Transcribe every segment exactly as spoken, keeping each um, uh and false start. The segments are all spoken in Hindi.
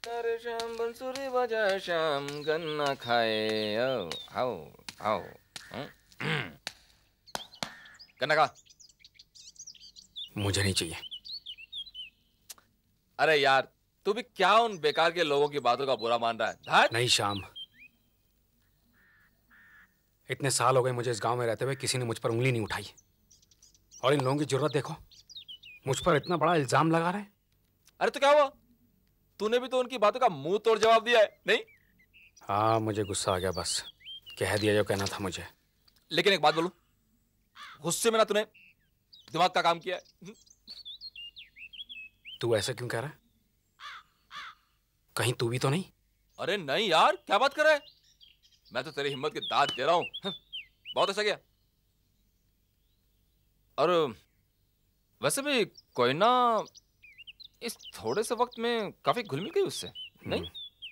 अरे शाम बंसुरी बजाए शाम गन्ना खाए आओ आओ आओ गन्ना खा। मुझे नहीं चाहिए। अरे यार तू भी क्या उन बेकार के लोगों की बातों का बुरा मान रहा है? धात? नहीं श्याम, इतने साल हो गए मुझे इस गांव में रहते हुए, किसी ने मुझ पर उंगली नहीं उठाई। और इन लोगों की जरूरत देखो, मुझ पर इतना बड़ा इल्जाम लगा रहे हैं। अरे तो क्या हुआ, तूने भी तो उनकी बातों का मुंह तोड़ जवाब दिया है नहीं? हाँ मुझे गुस्सा आ गया, बस कह दिया जो कहना था मुझे। लेकिन एक बात बोलूं, गुस्से में ना तूने दिमाग का काम किया है। तू ऐसे क्यों कह रहा है? कहीं तू भी तो नहीं? अरे नहीं यार, क्या बात कर रहा है, मैं तो तेरी हिम्मत की दाद दे रहा हूं। बहुत अच्छा किया। और वैसे भी कोई ना इस थोड़े से वक्त में काफी घुल मिल गई उससे, नहीं?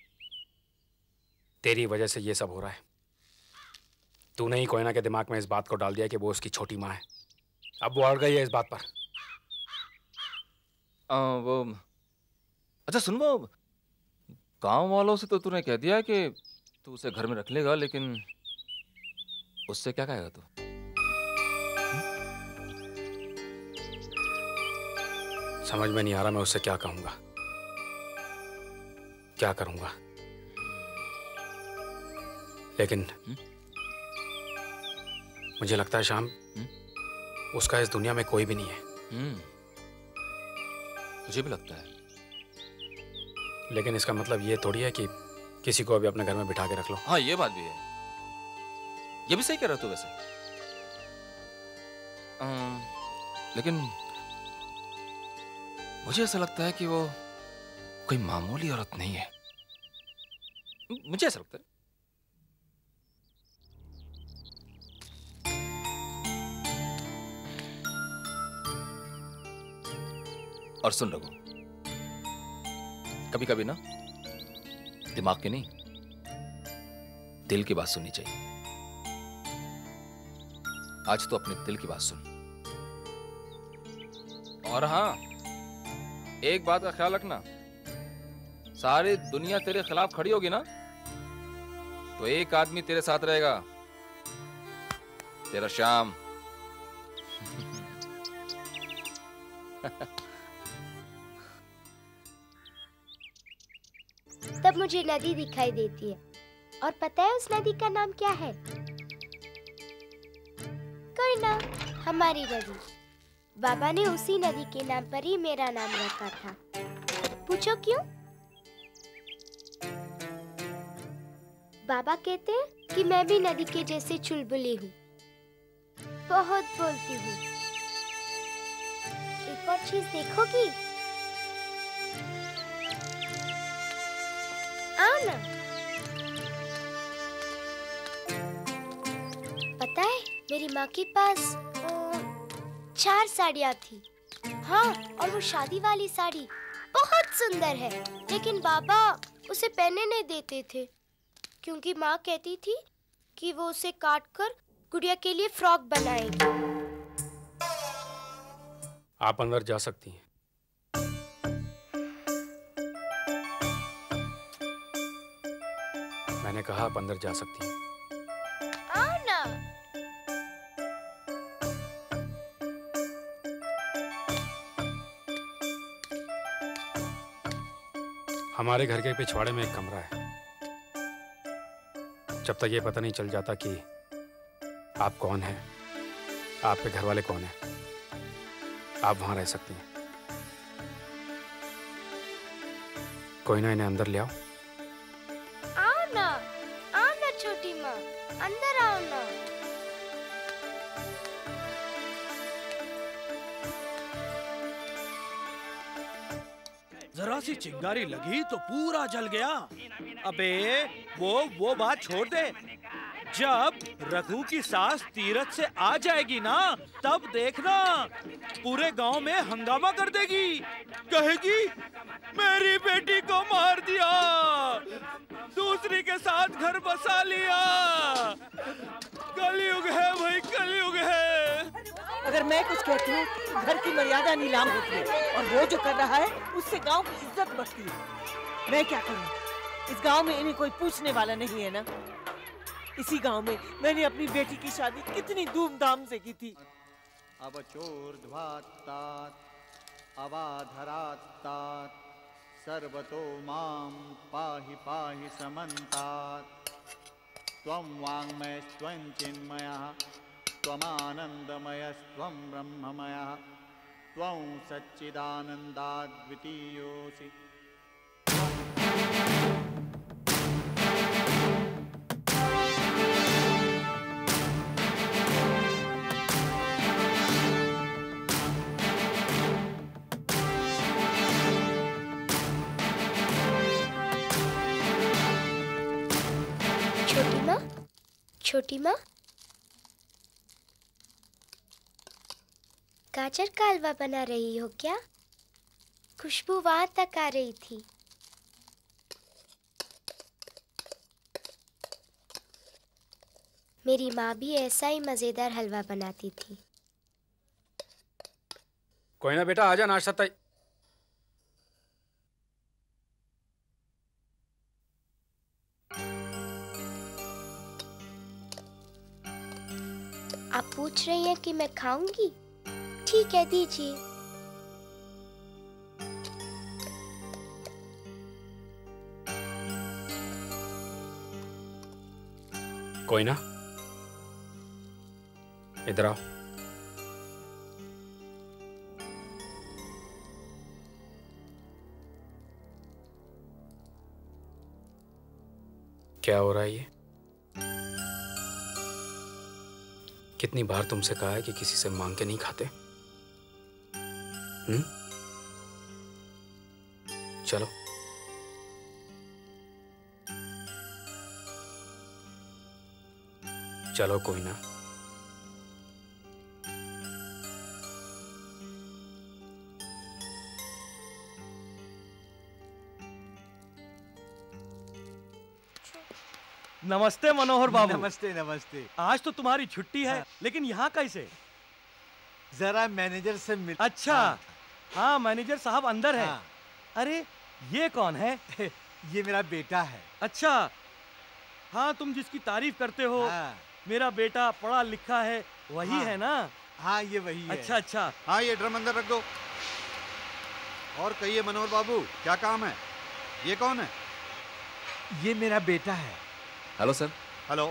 तेरी वजह से ये सब हो रहा है। तूने ही कोयना के दिमाग में इस बात को डाल दिया कि वो उसकी छोटी माँ है। अब वो अड़ गई है इस बात पर। आ, वो अच्छा सुन, वो गांव वालों से तो तूने कह दिया कि तू उसे घर में रख लेगा, लेकिन उससे क्या कहेगा तू? समझ में नहीं आ रहा मैं उससे क्या कहूंगा, क्या करूंगा। लेकिन हुँ? मुझे लगता है श्याम, उसका इस दुनिया में कोई भी नहीं है। हुँ? मुझे भी लगता है। लेकिन इसका मतलब ये थोड़ी है कि किसी को अभी अपने घर में बिठा के रख लो। हाँ ये बात भी है, ये भी सही कह रहा तू वैसे। आ, लेकिन मुझे ऐसा लगता है कि वो कोई मामूली औरत नहीं है, मुझे ऐसा लगता है। और सुन रघु, कभी कभी ना दिमाग की नहीं, दिल की बात सुननी चाहिए। आज तो अपने दिल की बात सुन। और हाँ, एक बात का ख्याल रखना, सारी दुनिया तेरे खिलाफ खड़ी होगी ना, तो एक आदमी तेरे साथ रहेगा, तेरा श्याम। तब मुझे नदी दिखाई देती है, और पता है उस नदी का नाम क्या है? कोई ना, हमारी नदी। बाबा ने उसी नदी के नाम पर ही मेरा नाम रखा था। पूछो क्यों? बाबा कहते हैं कि मैं भी नदी के जैसे चुलबुली हूँ, बहुत बोलती हूँ। एक और चीज देखोगी? आओ ना। पता है मेरी माँ के पास चार साड़ियाँ थी। हाँ, और वो शादी वाली साड़ी बहुत सुंदर है, लेकिन बाबा उसे पहनने नहीं देते थे, क्योंकि माँ कहती थी कि वो उसे काट कर गुड़िया के लिए फ्रॉक बनाएगी। आप अंदर जा सकती हैं। मैंने कहा आप अंदर जा सकती हैं। आओ ना। हमारे घर के पिछवाड़े में एक कमरा है। जब तक ये पता नहीं चल जाता कि आप कौन हैं, आपके घर वाले कौन हैं, आप वहां रह सकती हैं। कोई ना, इन्हें अंदर ले आओ। आओ ना, आओ ना छोटी माँ, अंदर आओ ना। जरा सी चिंगारी लगी तो पूरा जल गया। अबे वो वो बात छोड़ दे, जब रघु की सास तीरथ से आ जाएगी ना, तब देखना पूरे गांव में हंगामा कर देगी। कहेगी मेरी बेटी को मार दिया, दूसरी के साथ घर बसा लिया। कलयुग है भाई, कलयुग है। अगर मैं कुछ कहती हूँ घर की मर्यादा नीलाम होती है, और वो जो कर रहा है उससे गांव की इज्जत बढ़ती है। मैं क्या करूँ? इस गांव में इन्हें कोई पूछने वाला नहीं है ना। इसी गांव में मैंने अपनी बेटी की शादी कितनी धूमधाम से की थी। अवचोर्ध्वात्तात अवाधरात्तात सर्वतो मां पाहि पाहि समन्तात्। त्वं वाङ्मयस्त्वं चिन्मयः त्वमानन्दमयस्त्वं ब्रह्ममयः त्वं सच्चिदानन्दाद्वितीयोऽसि। छोटी माँ, छोटी माँ, गाजर का हलवा बना रही हो क्या? खुशबू वहां तक आ रही थी। मेरी माँ भी ऐसा ही मजेदार हलवा बनाती थी। कोई ना बेटा, आजा, नाश्ता तय। आप पूछ रही हैं कि मैं खाऊंगी? ठीक है, दीजिए। कोई ना, इधर आओ। क्या हो रहा है ये? कितनी बार तुमसे कहा है कि किसी से मांग के नहीं खाते? हम्म? चलो। चलो कोई ना। नमस्ते मनोहर बाबू। नमस्ते नमस्ते। आज तो तुम्हारी छुट्टी है, हाँ। लेकिन यहाँ कैसे? जरा मैनेजर से मिल। अच्छा, हाँ, हाँ मैनेजर साहब अंदर है। हाँ। अरे ये कौन है? ये मेरा बेटा है। अच्छा, हाँ तुम जिसकी तारीफ करते हो, हाँ, मेरा बेटा पढ़ा लिखा है, वही हाँ। है ना? हाँ ये वही है। अच्छा अच्छा। हाँ ये ड्रम अंदर रख दो। और कहिए मनोहर बाबू, क्या काम है? ये कौन है? ये मेरा बेटा है। Hello sir. हेलो,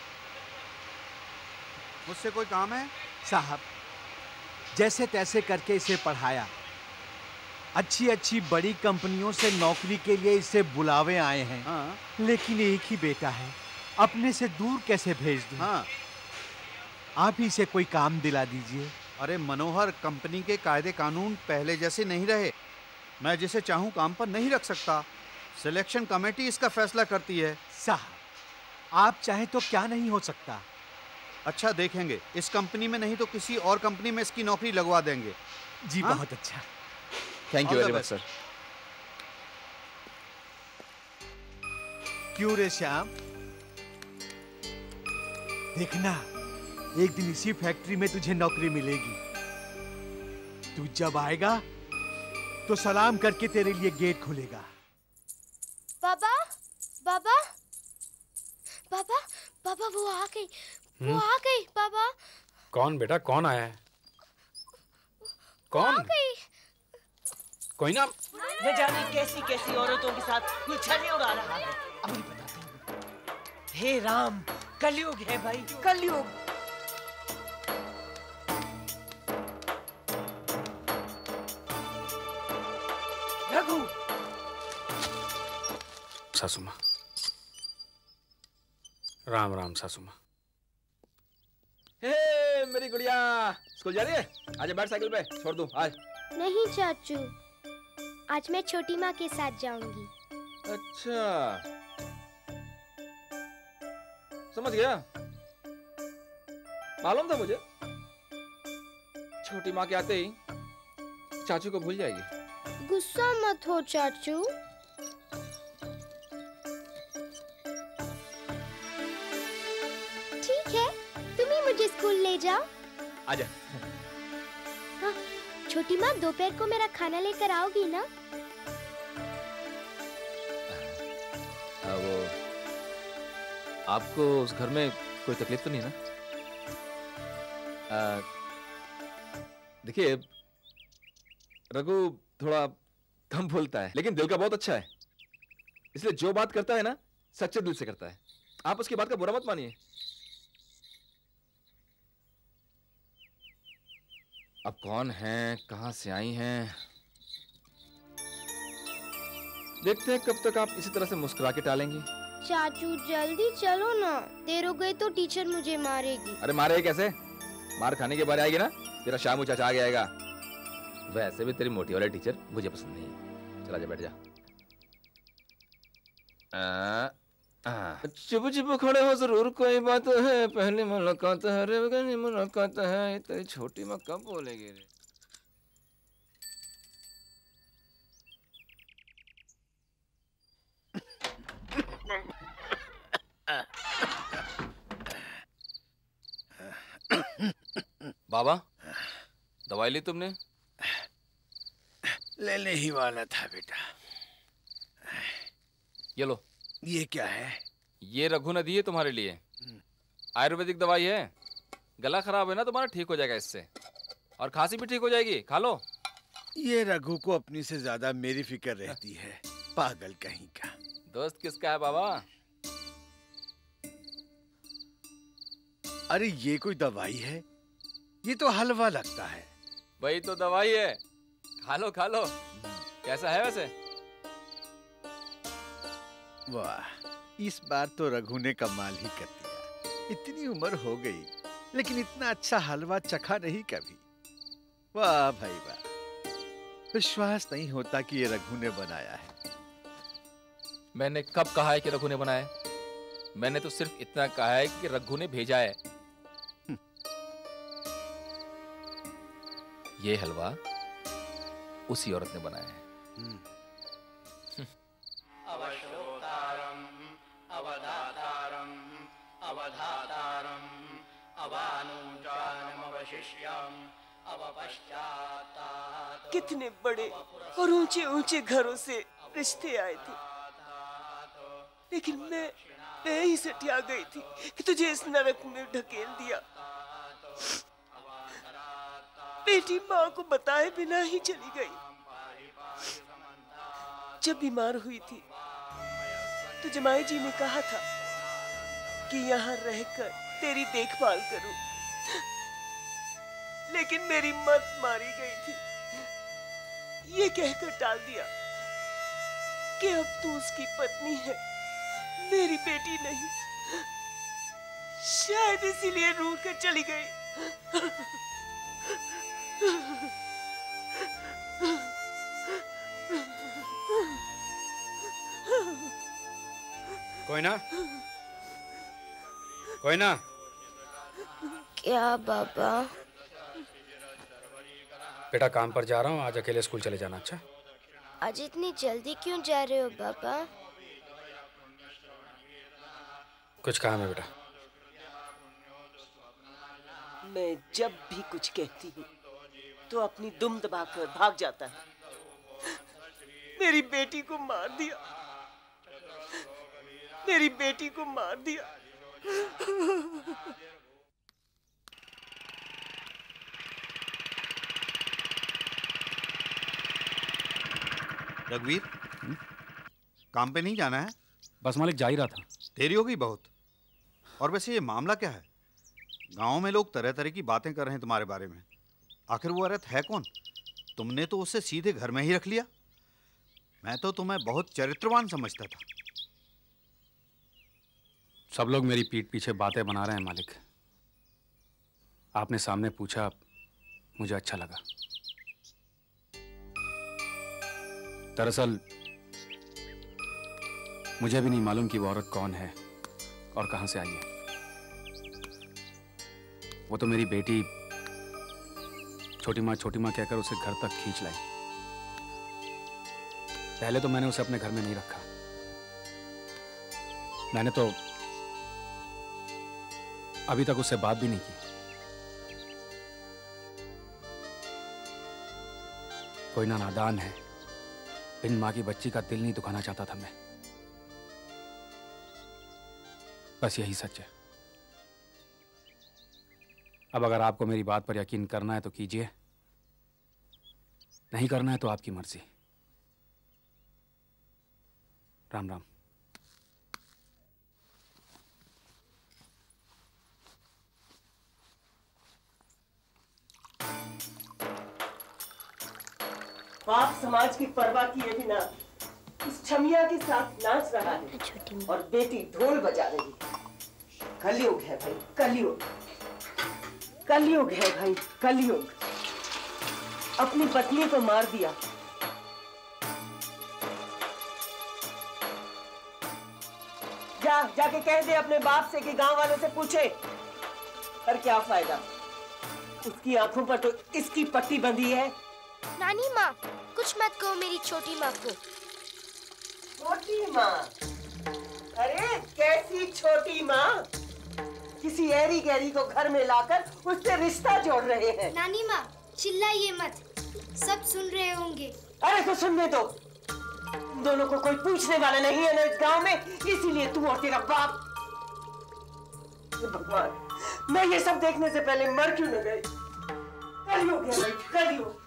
मुझसे कोई काम है? साहब, जैसे तैसे करके इसे पढ़ाया, अच्छी अच्छी बड़ी कंपनियों से नौकरी के लिए इसे बुलावे आए हैं। हाँ लेकिन एक ही बेटा है, अपने से दूर कैसे भेज दूं? हाँ। आप ही से कोई काम दिला दीजिए। अरे मनोहर, कंपनी के कायदे कानून पहले जैसे नहीं रहे। मैं जिसे चाहूँ काम पर नहीं रख सकता। सिलेक्शन कमेटी इसका फैसला करती है। साहब, आप चाहे तो क्या नहीं हो सकता। अच्छा देखेंगे, इस कंपनी में नहीं तो किसी और कंपनी में इसकी नौकरी लगवा देंगे। जी हाँ? बहुत अच्छा। Thank you All the very much best. Sir. क्यों रे श्याम, देखना एक दिन इसी फैक्ट्री में तुझे नौकरी मिलेगी। तू जब आएगा तो सलाम करके तेरे लिए गेट खुलेगा। बाबा, बाबा, बाबा, बाबा वो आ गई, वो आ गई बाबा। कौन बेटा, कौन आया है? कौन? आ गई। कोई ना। न जाने कैसी कैसी औरतों के साथ गुलछड़ियां उड़ा रहा है। अभी बताता हूँ। हे राम, कलयुग है भाई, कलयुग। रघु, सासू माँ। राम राम सासू माँ। हे मेरी गुड़िया, स्कूल जा रही है? आजा बैठ साइकिल पे, छोड़ दूं आज। नहीं चाचू, आज मैं छोटी माँ के साथ जाऊंगी। अच्छा, समझ गया। मालूम था मुझे, छोटी माँ के आते ही चाचू को भूल जाएगी। गुस्सा मत हो चाचू। ठीक है, तुम ही मुझे स्कूल ले जाओ। आजा। छोटी माँ दोपहर को मेरा खाना लेकर आओगी ना? आ, वो आपको उस घर में कोई तकलीफ तो नहीं ना? देखिए, रघु थोड़ा कम बोलता है लेकिन दिल का बहुत अच्छा है, इसलिए जो बात करता है ना सच्चे दिल से करता है। आप उसकी बात का बुरा मत मानिए। अब कौन है, कहां से आई हैं, देखते हैं कब तक आप इसी तरह से मुस्कुरा के टालेंगी। चाचू जल्दी चलो ना, देर हो गई तो टीचर मुझे मारेगी। अरे मारे कैसे, मार खाने के बारे आएगी ना, तेरा शामू चाचा आ गया। वैसे भी तेरी मोटी वाले टीचर मुझे पसंद नहीं है। चला जा, बैठ जा। आ, आ, चुप चुप खड़े हो, जरूर कोई बात है, पहली मुलाकात है रे, पहली मुलाकात है। तेरी छोटी माँ कब बोलेगी रे? बाबा, दवाई ली तुमने? लेने ही वाला था बेटा। ये लो। ये क्या है? ये रघु ने दी है तुम्हारे लिए, आयुर्वेदिक दवाई है। गला खराब है ना तुम्हारा, ठीक हो जाएगा इससे, और खांसी भी ठीक हो जाएगी, खा लो। ये रघु को अपनी से ज्यादा मेरी फिक्र रहती है, पागल कहीं का। दोस्त किसका है बाबा? अरे ये कोई दवाई है? ये तो हलवा लगता है। वही तो दवाई है, खा लो खा लो। कैसा है वैसे? वाह, इस बार तो रघु ने कमाल ही कर दिया। इतनी उम्र हो गई लेकिन इतना अच्छा हलवा चखा नहीं कभी। वाह भाई वाह, विश्वास नहीं होता कि ये रघु ने बनाया है। मैंने कब कहा है कि रघु ने बनाया है? मैंने तो सिर्फ इतना कहा है कि रघु ने भेजा है। ये हलवा उसी औरत ने बनाया है। अवश्योक्तारं अवधातारं अवधातारं अवानुजानम अवशिष्यं अवपश्चातात्। कितने बड़े और ऊंचे ऊंचे घरों से रिश्ते आए थे, लेकिन मैं मैं ही सटिया गई थी कि तुझे इस नरक में ढकेल दिया। बेटी माँ को बताए बिना ही चली गई। जब बीमार हुई थी तो जमाई जी ने कहा था कि यहाँ रहकर तेरी देखभाल करूं, लेकिन मेरी मत मारी गई थी। ये कहकर टाल दिया कि अब तू उसकी पत्नी है, मेरी बेटी नहीं। शायद इसीलिए रूठ कर चली गई। कोई ना, कोई ना। क्या बाबा? बेटा काम पर जा रहा हूँ, आज अकेले स्कूल चले जाना। अच्छा? आज इतनी जल्दी क्यों जा रहे हो बाबा? कुछ काम है बेटा। मैं जब भी कुछ कहती हूँ तो अपनी दुम दबाकर भाग जाता है। मेरी बेटी को मार दिया, मेरी बेटी को मार दिया। रघुवीर, काम पे नहीं जाना है? बस मालिक, जा ही रहा था। देरी हो गई बहुत। और वैसे ये मामला क्या है? गांव में लोग तरह तरह की बातें कर रहे हैं तुम्हारे बारे में। आखिर वो औरत है कौन? तुमने तो उसे सीधे घर में ही रख लिया। मैं तो तुम्हें बहुत चरित्रवान समझता था। सब लोग मेरी पीठ पीछे बातें बना रहे हैं मालिक। आपने सामने पूछा, मुझे अच्छा लगा। दरअसल मुझे भी नहीं मालूम कि वो औरत कौन है और कहां से आई है। वो तो मेरी बेटी छोटी माँ छोटी माँ कहकर उसे घर तक खींच लाई। पहले तो मैंने उसे अपने घर में नहीं रखा। मैंने तो अभी तक उससे बात भी नहीं की। कोई ना नादान है, बिन माँ की बच्ची का दिल नहीं दुखाना चाहता था मैं। बस यही सच है। अब अगर आपको मेरी बात पर यकीन करना है तो कीजिए, नहीं करना है तो आपकी मर्जी। राम राम। बाप समाज की परवाह किए बिना इस छमिया के साथ नाच रहा है और बेटी ढोल बजा रही है। कलयुग है भाई, कलयुग, कलयुग है भाई, कलयुग। अपनी पत्नी को मार दिया, जा जाके कह दे अपने बाप से कि गांव वालों से पूछे, पर क्या फायदा, उसकी आंखों पर तो इसकी पट्टी बंधी है। नानी माँ, कुछ मत कहो मेरी छोटी माँ को। छोटी माँ? अरे कैसी छोटी माँ? किसी ऐरी गैरी को घर में लाकर उससे रिश्ता जोड़ रहे हैं। नानी माँ चिल्लाइए मत, सब सुन रहे होंगे। अरे तो सुनने दो, दोनों को कोई पूछने वाला नहीं है ना इस गांव में, इसीलिए तू और तेरा बाप। भगवान, मैं ये सब देखने से पहले मर क्यों न गई। कलयुग है भाई, कलयुग।